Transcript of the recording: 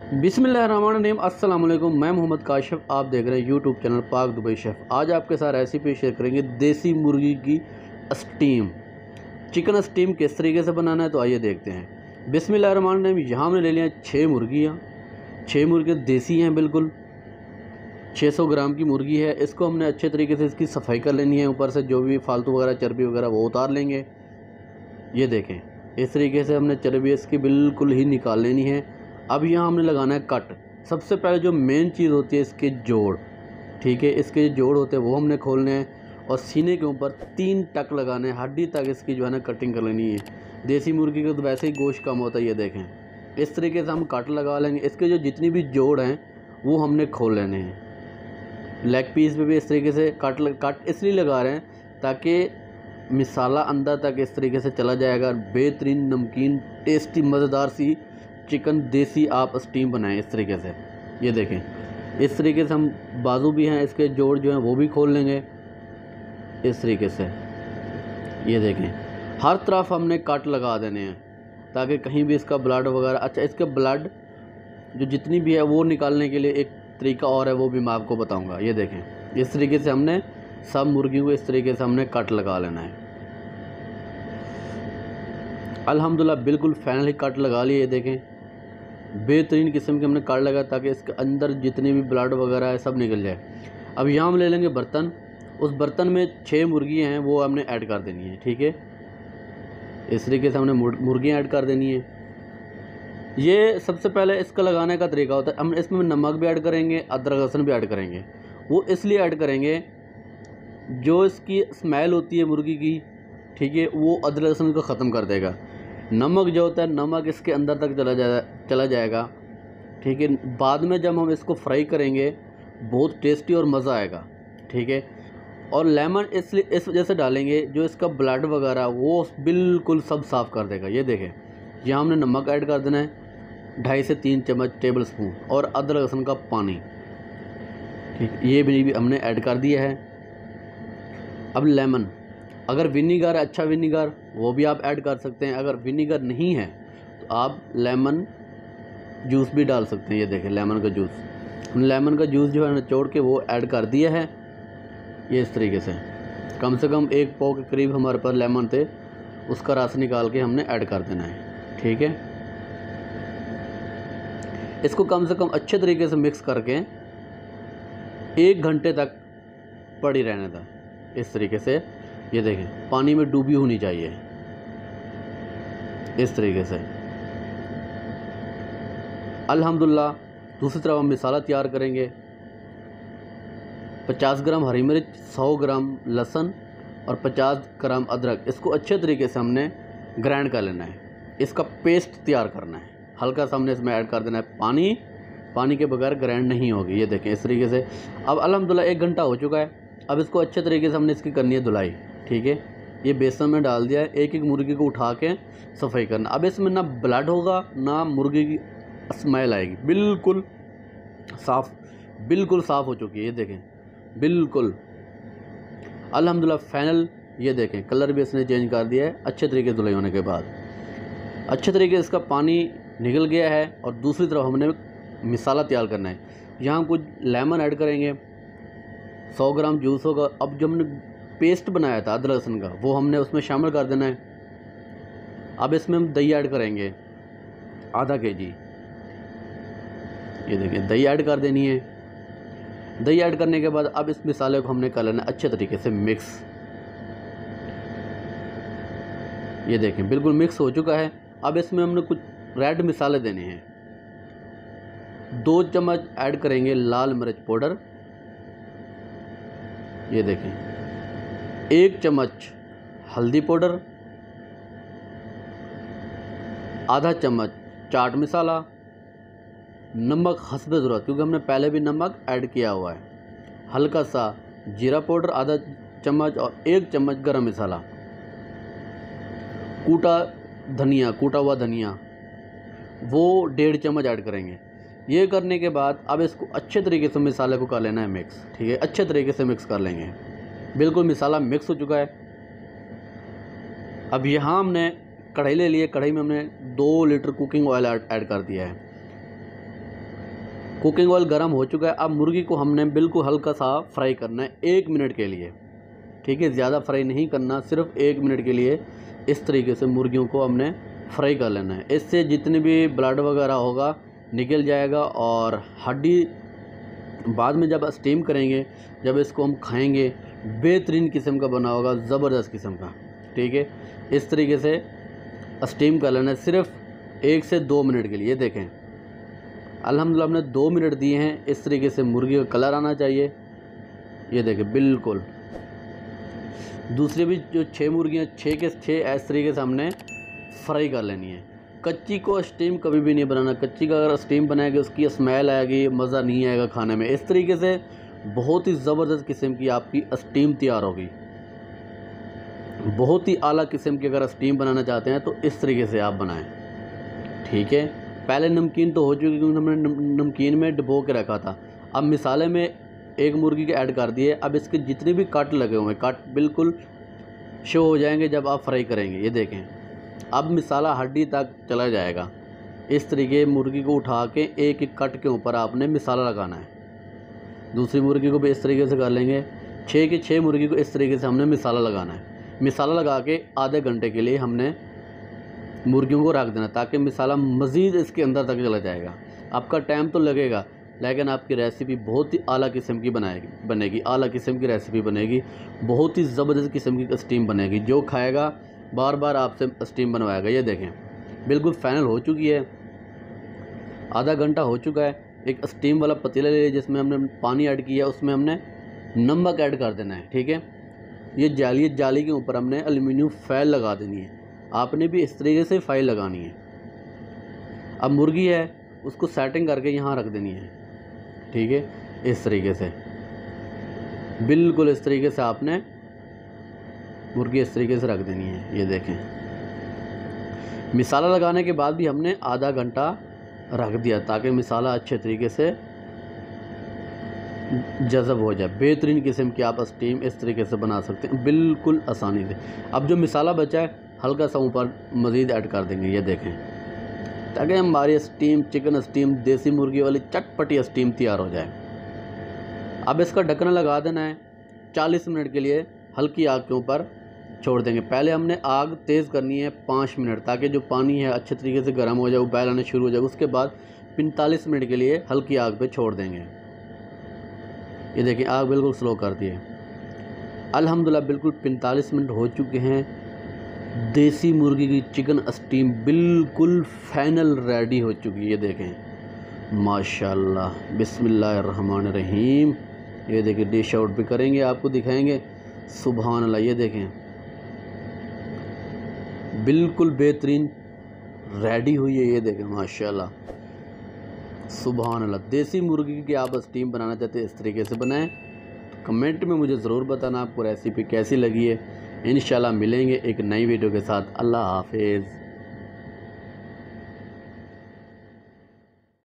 बिस्मिल्लाहिर्रहमानिर्रहीम। अस्सलाम वालेकुम। मैं मोहम्मद काशिफ, आप देख रहे हैं YouTube channel Pak Dubai chef. आज आपके साथ रेसिपी शेयर करेंगे देसी मुर्गी की स्टीम। चिकन स्टीम किस तरीके से बनाना है तो आइए देखते हैं। बिस्मिल्लाहिर्रहमानिर्रहीम। यहाँ हमने ले लिया 6 मुर्गियाँ। 6 मुर्गे देसी हैं, बिल्कुल 600 ग्राम की मुर्गी है। इसको हमने अच्छे तरीके से इसकी सफाई कर लेनी है। ऊपर से जो भी फालतू वगैरह चर्बी वगैरह वो उतार लेंगे। ये देखें, इस तरीके से हमने चर्बी इसकी बिल्कुल ही निकाल लेनी है। अब यहाँ हमने लगाना है कट। सबसे पहले जो मेन चीज़ होती है इसके जोड़, ठीक है, इसके जो जोड़ होते हैं वो हमने खोलने हैं और सीने के ऊपर 3 टक लगाने हैं। हड्डी तक इसकी जो है ना कटिंग कर लेनी है। देसी मुर्गी का तो वैसे ही गोश्त कम होता है। ये देखें, इस तरीके से हम कट लगा लेंगे। इसके जो जितनी भी जोड़ हैं वो हमने खोल लेने हैं। लेग पीस पे भी इस तरीके से कट इसलिए लगा रहे हैं ताकि मसाला अंदर तक इस तरीके से चला जाएगा। बेहतरीन नमकीन टेस्टी मज़ेदार सी चिकन देसी आप स्टीम बनाएं इस तरीके से। ये देखें, इस तरीके से हम बाजू भी हैं इसके जोड़ जो हैं वो भी खोल लेंगे इस तरीके से। ये देखें, हर तरफ हमने कट लगा देने हैं ताकि कहीं भी इसका ब्लड वगैरह, अच्छा इसके ब्लड जो जितनी भी है वो निकालने के लिए एक तरीका और है, वो भी मैं आपको बताऊंगा। ये देखें, इस तरीके से हमने सब मुर्गी को इस तरीके से हमने कट लगा लेना है। अल्हम्दुलिल्लाह बिल्कुल फाइनली कट लगा लिए। ये देखें, बेहतरीन किस्म के हमने कट लगा ताकि इसके अंदर जितने भी ब्लड वगैरह है सब निकल जाए। अब यहाँ हम ले लेंगे बर्तन। उस बर्तन में 6 मुर्गियाँ हैं वो हमने ऐड कर देनी है, ठीक है। इस तरीके से हमने मुर्गियाँ ऐड कर देनी है। ये सबसे पहले इसका लगाने का तरीका होता है, हम इसमें नमक भी ऐड करेंगे, अदरक लहसुन भी ऐड करेंगे। वो इसलिए ऐड करेंगे जो इसकी स्मेल होती है मुर्गी की, ठीक है, वो अदरक लहसुन को ख़त्म कर देगा। नमक जो होता है, नमक इसके अंदर तक चला जाएगा, ठीक है। बाद में जब हम इसको फ्राई करेंगे बहुत टेस्टी और मज़ा आएगा, ठीक है। और लेमन इसलिए इस वजह से डालेंगे जो इसका ब्लड वगैरह वो बिल्कुल सब साफ़ कर देगा। ये देखें, यहाँ हमने नमक ऐड कर देना है 2.5 से 3 चम्मच टेबल स्पून, और अदरक लहसुन का पानी, ठीक, ये भी हमने ऐड कर दिया है। अब लेमन, अगर विनीगर है, अच्छा विनीगर, वो भी आप ऐड कर सकते हैं। अगर विनीगर नहीं है तो आप लेमन जूस भी डाल सकते हैं। ये देखें, लेमन का जूस जो है निचोड़ के वो ऐड कर दिया है। ये इस तरीके से कम 1 पाव के करीब हमारे पास लेमन थे, उसका रस निकाल के हमने ऐड कर देना है, ठीक है। इसको कम से कम अच्छे तरीके से मिक्स करके 1 घंटे तक पड़ी रहने था इस तरीके से। ये देखें, पानी में डूबी होनी चाहिए इस तरीके से। अल्हम्दुलिल्लाह दूसरी तरफ हम मसाला तैयार करेंगे। 50 ग्राम हरी मिर्च, 100 ग्राम लहसुन और 50 ग्राम अदरक, इसको अच्छे तरीके से हमने ग्राइंड कर लेना है। इसका पेस्ट तैयार करना है। हल्का सा हमने इसमें ऐड कर देना है पानी के बगैर ग्राइंड नहीं होगी। ये देखें इस तरीके से। अब अल्हम्दुलिल्लाह 1 घंटा हो चुका है। अब इसको अच्छे तरीके से हमने इसकी करनी है धुलाई, ठीक है। ये बेसन में डाल दिया है। एक मुर्गी को उठा के सफाई करना। अब इसमें ना ब्लड होगा ना मुर्गी की स्मेल आएगी। बिल्कुल साफ़ हो चुकी है। ये देखें, बिल्कुल अल्हम्दुलिल्लाह फाइनल। ये देखें, कलर भी इसने चेंज कर दिया है अच्छे तरीके से धुलाई होने के बाद। अच्छे तरीके से इसका पानी निकल गया है। और दूसरी तरफ हमने मसाला तैयार करना है। यहाँ कुछ लेमन ऐड करेंगे, 100 ग्राम जूस होगा। अब जो हमने पेस्ट बनाया था अदरक लहसुन का वो हमने उसमें शामिल कर देना है। अब इसमें हम दही ऐड करेंगे आधा kg। ये देखिए, दही ऐड कर देनी है। दही ऐड करने के बाद अब इस मसाले को हमने कर लेना अच्छे तरीके से मिक्स। ये देखें, बिल्कुल मिक्स हो चुका है। अब इसमें हमने कुछ रेड मसाले देने हैं। 2 चम्मच ऐड करेंगे लाल मिर्च पाउडर। ये देखें, 1 चम्मच हल्दी पाउडर, आधा चम्मच चाट मसाला, नमक हस्ब ज़रूरत क्योंकि हमने पहले भी नमक ऐड किया हुआ है, हल्का सा जीरा पाउडर आधा चम्मच और 1 चम्मच गरम मसाला, कूटा हुआ धनिया वो 1.5 चम्मच ऐड करेंगे। ये करने के बाद अब इसको अच्छे तरीके से मसाले को कर लेना है मिक्स, ठीक है। अच्छे तरीके से मिक्स कर लेंगे। बिल्कुल मसाला मिक्स हो चुका है। अब यहाँ हमने कढ़ाई ले लिए। कढ़ाई में हमने 2 लीटर कुकिंग ऑयल ऐड कर दिया है। कुकिंग ऑयल गर्म हो चुका है। अब मुर्गी को हमने बिल्कुल हल्का सा फ्राई करना है 1 मिनट के लिए, ठीक है। ज़्यादा फ्राई नहीं करना, सिर्फ 1 मिनट के लिए इस तरीके से मुर्गियों को हमने फ्राई कर लेना है। इससे जितने भी ब्लड वगैरह होगा निकल जाएगा, और हड्डी बाद में जब स्टीम करेंगे, जब इसको हम खाएंगे, बेहतरीन किस्म का बना होगा, ज़बरदस्त किस्म का, ठीक है। इस तरीके से स्टीम कर लेना है सिर्फ 1 से 2 मिनट के लिए। देखें अल्हम्दुलिल्लाह हमने 2 मिनट दिए हैं। इस तरीके से मुर्गी का कलर आना चाहिए, ये देखें बिल्कुल। दूसरी भी जो 6 मुर्गियाँ 6 के 6 इस तरीके से हमने फ्राई कर लेनी है। कच्ची को स्टीम कभी भी नहीं बनाना। कच्ची का अगर स्टीम बनाएंगे उसकी स्मेल आएगी, मज़ा नहीं आएगा खाने में। इस तरीके से बहुत ही ज़बरदस्त किस्म की आपकी स्टीम तैयार होगी। बहुत ही आला किस्म की अगर स्टीम बनाना चाहते हैं तो इस तरीके से आप बनाएं, ठीक है। पहले नमकीन तो हो चुकी, क्योंकि हमने नमकीन में डुबो के रखा था। अब मिसाले में एक मुर्गी के ऐड कर दिए। अब इसके जितने भी कट लगे हुए हैं, कट बिल्कुल शो हो जाएंगे जब आप फ्राई करेंगे। ये देखें अब मिसाला हड्डी तक चला जाएगा। इस तरीके मुर्गी को उठा के एक एक कट के ऊपर आपने मिसाला लगाना है। दूसरी मुर्गी को भी इस तरीके से कर लेंगे। 6 के 6 मुर्गी को इस तरीके से हमने मिसाला लगाना है। मिसाला लगा के आधे घंटे के लिए हमने मुर्गियों को रख देना, ताकि मिसाला मज़ीद इसके अंदर तक चला जाएगा। आपका टाइम तो लगेगा, लेकिन आपकी रेसिपी बहुत ही आला किस्म की बनेगी। आला किस्म की रेसिपी बनेगी, बहुत ही ज़बरदस्त किस्म की स्टीम बनेगी। जो खाएगा बार बार आपसे स्टीम बनवाएगा। ये देखें बिल्कुल फाइनल हो चुकी है, आधा घंटा हो चुका है। एक स्टीम वाला पतीला ले लिया जिसमें हमने पानी ऐड किया, उसमें हमने नमक ऐड कर देना है, ठीक है। ये जाली के ऊपर हमने एल्युमिनियम फॉइल लगा देनी है। आपने भी इस तरीके से फाइल लगानी है। अब मुर्गी है उसको सेटिंग करके यहाँ रख देनी है, ठीक है। इस तरीके से बिल्कुल इस तरीके से आपने मुर्गी इस तरीके से रख देनी है। ये देखें मिसाला लगाने के बाद भी हमने आधा घंटा रख दिया, ताकि मिसाला अच्छे तरीके से जज़ब हो जाए। बेहतरीन किस्म की आप स्टीम इस तरीके से बना सकते हैं बिल्कुल आसानी से। अब जो मिसाला बचा है हल्का सा ऊपर मज़ीद ऐड कर देंगे, ये देखें, ताकि हमारी स्टीम चिकन स्टीम देसी मुर्गी वाली चटपटी स्टीम तैयार हो जाए। अब इसका ढक्कन लगा देना है। 40 मिनट के लिए हल्की आग के ऊपर छोड़ देंगे। पहले हमने आग तेज़ करनी है 5 मिनट, ताकि जो पानी है अच्छे तरीके से गर्म हो जाए, उबाल आना शुरू हो जाए। उसके बाद 45 मिनट के लिए हल्की आग पे छोड़ देंगे। ये देखिए आग बिल्कुल स्लो कर दी है। अल्हम्दुलिल्लाह बिल्कुल 45 मिनट हो चुके हैं। देसी मुर्गी की चिकन स्टीम बिल्कुल फाइनल रेडी हो चुकी है। ये देखें माशाल्लाह, बिस्मिल्लाहिर्रहमानिर्रहीम। ये देखिए डिश आउट भी करेंगे, आपको दिखाएंगे। सुभान अल्लाह, ये देखें बिल्कुल बेहतरीन रेडी हुई है। ये देखें माशाल्लाह, सुभान अल्लाह। देसी मुर्गी की आप स्टीम बनाना चाहते हैं इस तरीके से बनाएं। कमेंट में मुझे ज़रूर बताना आपको रेसिपी कैसी लगी है। इंशाल्लाह मिलेंगे एक नई वीडियो के साथ। अल्लाह हाफिज़।